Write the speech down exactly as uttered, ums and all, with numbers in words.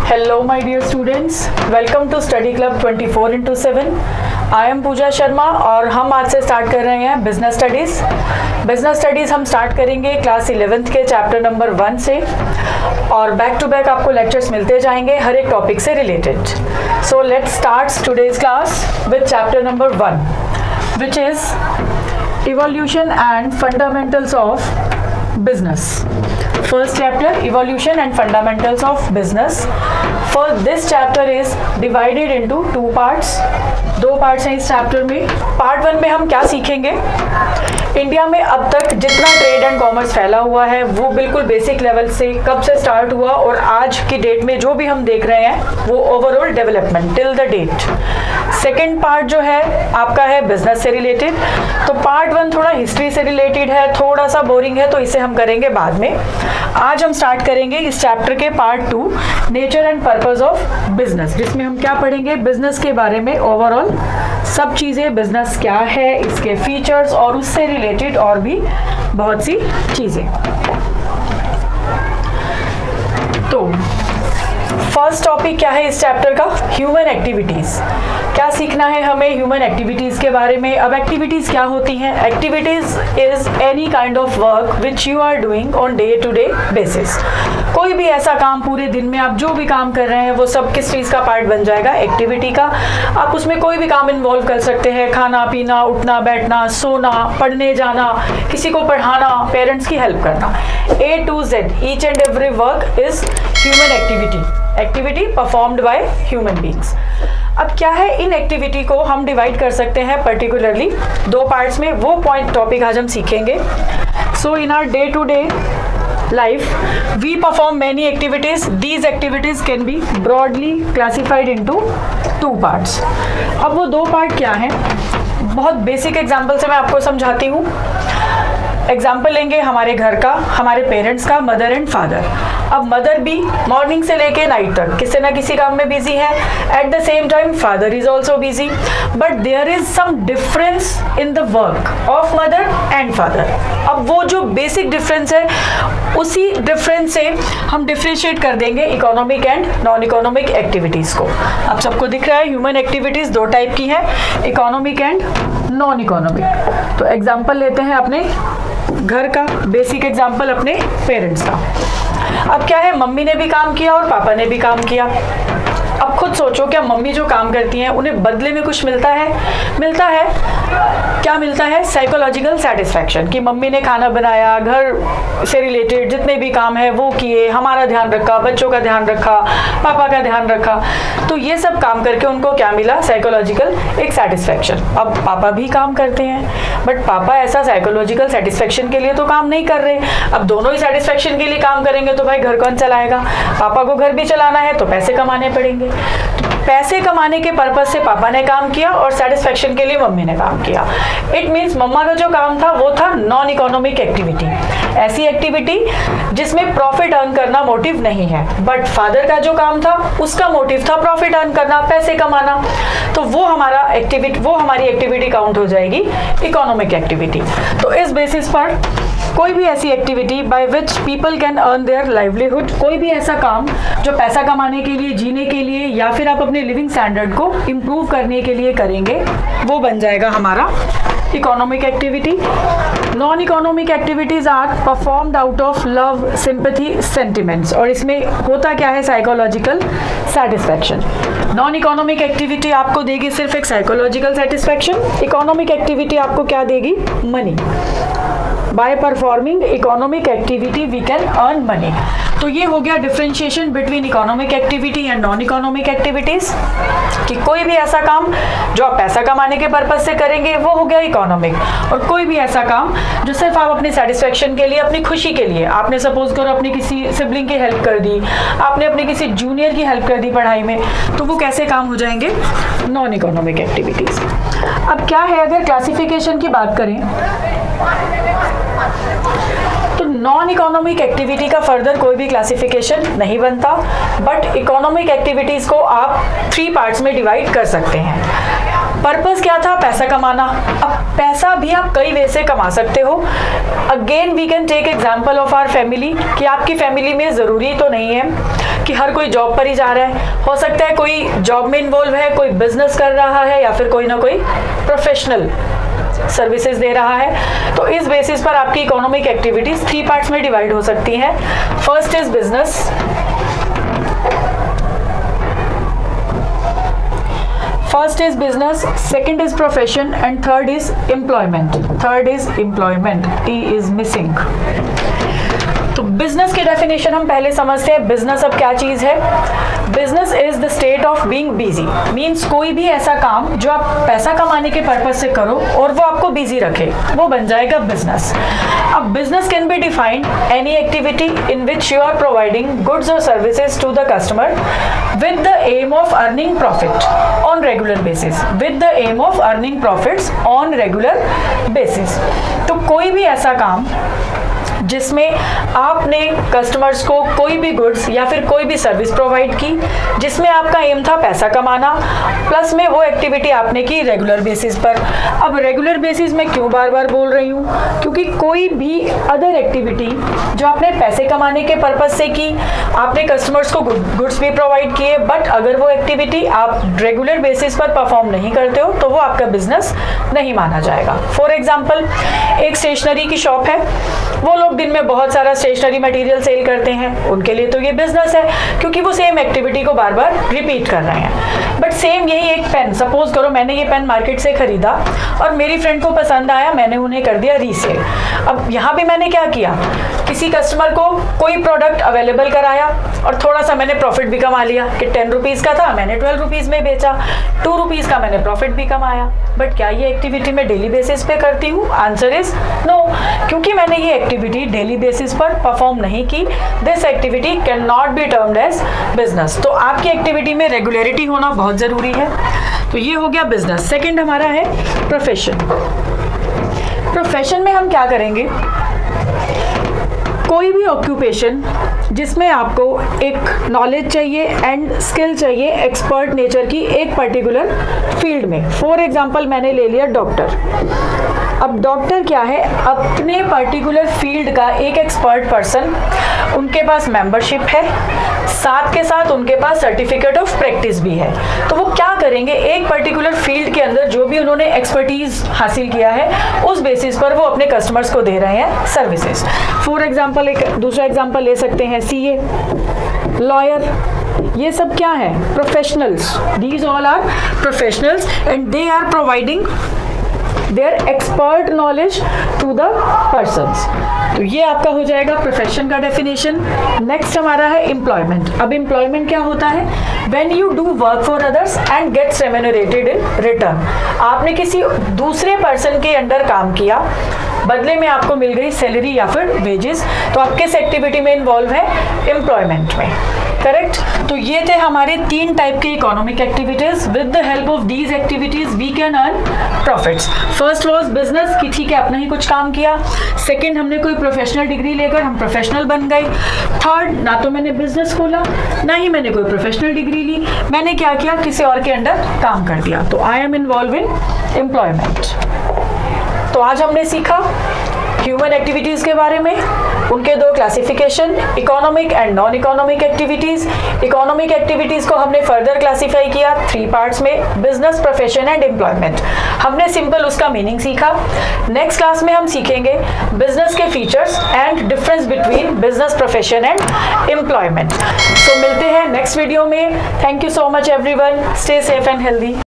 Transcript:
Hello my dear students, welcome to Study Club twenty four into seven. I am Pooja Sharma और हम आज से start कर रहे हैं बिजनेस स्टडीज़। बिजनेस स्टडीज़ हम स्टार्ट करेंगे क्लास इलेवेंथ के चैप्टर नंबर वन से और बैक टू बैक आपको लेक्चर्स मिलते जाएंगे हर एक टॉपिक से related. So let's start today's class with chapter number one which is evolution and fundamentals of business. First chapter, evolution and fundamentals of business. For this chapter is divided into two parts. दो parts हैं इस chapter में। Part one में हम क्या सीखेंगे, India में अब तक जितना ट्रेड एंड कॉमर्स फैला हुआ है वो बिल्कुल बेसिक लेवल से कब से स्टार्ट हुआ और आज की डेट में जो भी हम देख रहे हैं वो overall development till the date. Second part जो है आपका है बिजनेस से रिलेटेड। तो पार्ट वन थोड़ा हिस्ट्री से रिलेटेड है, थोड़ा सा बोरिंग है, तो इसे हम करेंगे बाद में। आज हम स्टार्ट करेंगे इस चैप्टर के part two, nature and purpose of business, जिसमें हम क्या पढ़ेंगे, बिजनेस के बारे में ओवरऑल सब चीज़ें, बिजनेस क्या है, इसके फीचर्स और उससे रिलेटेड और भी बहुत सी चीज़ें। तो फर्स्ट टॉपिक क्या है इस चैप्टर का, ह्यूमन एक्टिविटीज़। क्या सीखना है हमें ह्यूमन एक्टिविटीज़ के बारे में। अब एक्टिविटीज़ क्या होती हैं, activities is any kind of work which you are doing on day to day basis. कोई भी ऐसा काम पूरे दिन में आप जो भी काम कर रहे हैं वो सब किस चीज़ का पार्ट बन जाएगा, एक्टिविटी का। आप उसमें कोई भी काम इन्वॉल्व कर सकते हैं, खाना पीना, उठना बैठना, सोना, पढ़ने जाना, किसी को पढ़ाना, पेरेंट्स की हेल्प करना, A to Z each and every work is human activity, activity performed by human beings. अब क्या है, इन एक्टिविटी को हम डिवाइड कर सकते हैं पर्टिकुलरली दो पार्ट्स में, वो पॉइंट टॉपिक आज हम सीखेंगे। So in our day to day life we perform many activities. These activities can be broadly classified into two parts. अब वो दो पार्ट क्या हैं, बहुत बेसिक एग्जांपल से मैं आपको समझाती हूँ। एग्जाम्पल लेंगे हमारे घर का, हमारे पेरेंट्स का, मदर एंड फादर। अब मदर भी मॉर्निंग से लेके नाइट तक किसी ना किसी काम में बिजी है, at the same time father is also busy, but there is some difference in the work of mother and father. अब वो जो बेसिक डिफरेंस है उसी डिफरेंस से हम डिफ्रेंशिएट कर देंगे economic and non economic activities को। अब सबको दिख रहा है ह्यूमन एक्टिविटीज़ दो टाइप की है, इकोनॉमिक एंड नॉन इकोनॉमिक। तो एग्जाम्पल लेते हैं अपने घर का, बेसिक एग्जाम्पल अपने पेरेंट्स का। अब क्या है, मम्मी ने भी काम किया और पापा ने भी काम किया। अब खुद सोचो, क्या मम्मी जो काम करती हैं उन्हें बदले में कुछ मिलता है? मिलता है। क्या मिलता है? साइकोलॉजिकल सेटिस्फैक्शन, कि मम्मी ने खाना बनाया, घर से रिलेटेड जितने भी काम है वो किए, हमारा ध्यान रखा, बच्चों का ध्यान रखा, पापा का ध्यान रखा। तो ये सब काम करके उनको क्या मिला, साइकोलॉजिकल एक सेटिस्फैक्शन। अब पापा भी काम करते हैं बट पापा ऐसा साइकोलॉजिकल सेटिस्फैक्शन के लिए तो काम नहीं कर रहे। अब दोनों ही सेटिस्फैक्शन के लिए काम करेंगे तो भाई घर कौन चलाएगा? पापा को घर भी चलाना है तो पैसे कमाने पड़ेंगे। तो पैसे कमाने के पर्पज से पापा ने काम किया और सेटिस्फैक्शन के लिए मम्मी ने काम किया। इट मीन्स मम्मा का जो काम था वो था नॉन इकोनॉमिक एक्टिविटी, ऐसी एक्टिविटी जिसमें प्रॉफिट अर्न करना मोटिव नहीं है। बट फादर का जो काम था उसका मोटिव था प्रॉफिट अर्न करना, पैसे कमाना। तो वो हमारा एक्टिविटी वो हमारी एक्टिविटी काउंट हो जाएगी इकोनॉमिक एक्टिविटी। तो इस बेसिस पर कोई भी ऐसी activity by which people can earn their livelihood, कोई भी ऐसा काम जो पैसा कमाने के लिए, जीने के लिए या फिर आप अपने लिविंग स्टैंडर्ड को इम्प्रूव करने के लिए करेंगे, वो बन जाएगा हमारा economic activity. Non economic activities are performed out of love, sympathy, sentiments, और इसमें होता क्या है, psychological satisfaction. Non economic activity आपको देगी सिर्फ एक साइकोलॉजिकल सेटिस्फैक्शन, इकोनॉमिक एक्टिविटी आपको क्या देगी, money. By performing economic activity we can earn money. तो ये हो गया differentiation between economic activity and non economic activities, कि कोई भी ऐसा काम जो आप पैसा कमाने के पर्पज से करेंगे वो हो गया इकोनॉमिक, और कोई भी ऐसा काम जो सिर्फ आप अपनी सेटिस्फैक्शन के लिए, अपनी खुशी के लिए, आपने सपोज करो अपनी किसी सिबलिंग की हेल्प कर दी, आपने अपने किसी जूनियर की हेल्प कर दी पढ़ाई में, तो वो कैसे काम हो जाएंगे, नॉन इकोनॉमिक एक्टिविटीज। अब क्या है, अगर क्लासिफिकेशन की बात करें तो नॉन इकोनॉमिक एक्टिविटी का फर्दर कोई भी क्लासिफिकेशन नहीं बनता, बट इकोनॉमिक एक्टिविटीज को आप थ्री पार्ट्स में डिवाइड कर सकते हैं। पर्पस क्या था? पैसा कमाना। अब पैसा भी आप कई वे से कमा सकते हो। Again we can take example of our family, कि आपकी फैमिली में ज़रूरी तो नहीं है कि हर कोई जॉब पर ही जा रहा है। हो सकता है कोई जॉब में इन्वॉल्व है, कोई बिजनेस कर रहा है, या फिर कोई ना कोई प्रोफेशनल सर्विसेज दे रहा है। तो इस बेसिस पर आपकी इकोनॉमिक एक्टिविटीज थ्री पार्ट्स में डिवाइड हो सकती हैं। First is business, first is business, second is profession and third is employment. Third is employment, T is missing. तो बिजनेस की डेफिनेशन हम पहले समझते हैं। बिजनेस अब क्या चीज है? Business is the state of being busy, means कोई भी ऐसा काम जो आप पैसा कमाने के पर्पज से करो और वो आपको बिजी रखे, वो बन जाएगा बिजनेस। अब business can be defined any activity in which you are providing goods और services to the customer with the aim of earning profit on regular basis, with the aim of earning profits on regular basis. तो कोई भी ऐसा काम जिसमें आपने customers को कोई भी गुड्स या फिर कोई भी सर्विस प्रोवाइड की, जिसमें आपका एम था पैसा कमाना, प्लस में वो एक्टिविटी आपने की रेगुलर बेसिस पर। अब रेगुलर बेसिस में क्यों बार बार बोल रही हूँ? क्योंकि कोई भी अदर एक्टिविटी जो आपने पैसे कमाने के पर्पज से की, आपने कस्टमर्स को गुड्स भी प्रोवाइड किए, बट अगर वो एक्टिविटी आप रेगुलर बेसिस पर परफॉर्म नहीं करते हो तो वो आपका बिजनेस नहीं माना जाएगा। फॉर एग्जाम्पल, एक स्टेशनरी की शॉप है, वो लोग दिन में बहुत सारा स्टेशनरी मटेरियल सेल करते हैं, उनके लिए तो ये बिजनेस है, क्योंकि वो सेम एक्टिविटी को बार बार रिपीट कर रहे हैं। बट सेम यही एक पेन, सपोज करो मैंने ये पेन मार्केट से खरीदा और मेरी फ्रेंड को पसंद आया, मैंने उन्हें कर दिया रीसेल। अब यहाँ पे मैंने क्या किया? किसी कस्टमर को कोई प्रोडक्ट अवेलेबल कराया और थोड़ा सा मैंने प्रॉफिट भी कमा लिया कि टेन रुपीज़ का था, मैंने ट्वेल्व रुपीज़ में बेचा, टू रुपीज़ का मैंने प्रॉफिट भी कमाया। बट क्या ये एक्टिविटी मैं डेली बेसिस पे करती हूँ? आंसर इज नो, क्योंकि मैंने ये एक्टिविटी डेली बेसिस पर परफॉर्म नहीं की। This activity can not be termed as business. तो आपकी एक्टिविटी में रेगुलरिटी होना बहुत ज़रूरी है। तो ये हो गया बिजनेस। सेकेंड हमारा है प्रोफेशन। प्रोफेशन में हम क्या करेंगे? कोई भी ऑक्यूपेशन जिसमें आपको एक नॉलेज चाहिए एंड स्किल चाहिए एक्सपर्ट नेचर की एक पर्टिकुलर फील्ड में। फॉर एग्जांपल मैंने ले लिया डॉक्टर। अब डॉक्टर क्या है? अपने पर्टिकुलर फील्ड का एक एक्सपर्ट पर्सन, उनके पास मेंबरशिप है, साथ के साथ उनके पास सर्टिफिकेट ऑफ प्रैक्टिस भी है। तो वो क्या करेंगे? एक पर्टिकुलर फील्ड के अंदर जो भी उन्होंने एक्सपर्टीज हासिल किया है उस बेसिस पर वो अपने कस्टमर्स को दे रहे हैं सर्विसेज। फॉर एग्जांपल एक दूसरा एग्जांपल ले सकते हैं, सीए, लॉयर, ये सब क्या है? Professionals. These all are professionals and they are providing their expert knowledge to the persons. तो ये आपका हो जाएगा प्रोफेशन का डेफिनेशन। नेक्स्ट हमारा है एम्प्लॉयमेंट। अब एम्प्लॉयमेंट क्या होता है? When you do work for others and gets remunerated in return. आपने किसी दूसरे पर्सन के अंडर काम किया, बदले में आपको मिल गई सैलरी या फिर वेजेस, तो आप किस एक्टिविटी में इन्वॉल्व है? एम्प्लॉयमेंट में। करेक्ट। तो ये थे हमारे तीन टाइप के economic activities. With the help of these activities we can earn profits. First was business की, ठीक है, अपना ही कुछ काम किया। सेकंड, हमने कोई प्रोफेशनल डिग्री लेकर हम प्रोफेशनल बन गए। थर्ड, ना तो मैंने बिजनेस खोला ना ही मैंने कोई प्रोफेशनल डिग्री ली, मैंने क्या किया? किसी और के अंडर काम कर दिया। तो I am involve in employment. तो आज हमने सीखा ह्यूमन एक्टिविटीज के बारे में, उनके दो classification, economic and non economic activities. Economic activities को हमने फर्दर क्लासिफाई किया थ्री पार्ट्स में, बिजनेस, प्रोफेशन एंड एम्प्लॉयमेंट। हमने सिंपल उसका मीनिंग सीखा। नेक्स्ट क्लास में हम सीखेंगे बिजनेस के features and difference between business, profession and employment. तो मिलते हैं नेक्स्ट वीडियो में। Thank you so much everyone. Stay safe and healthy.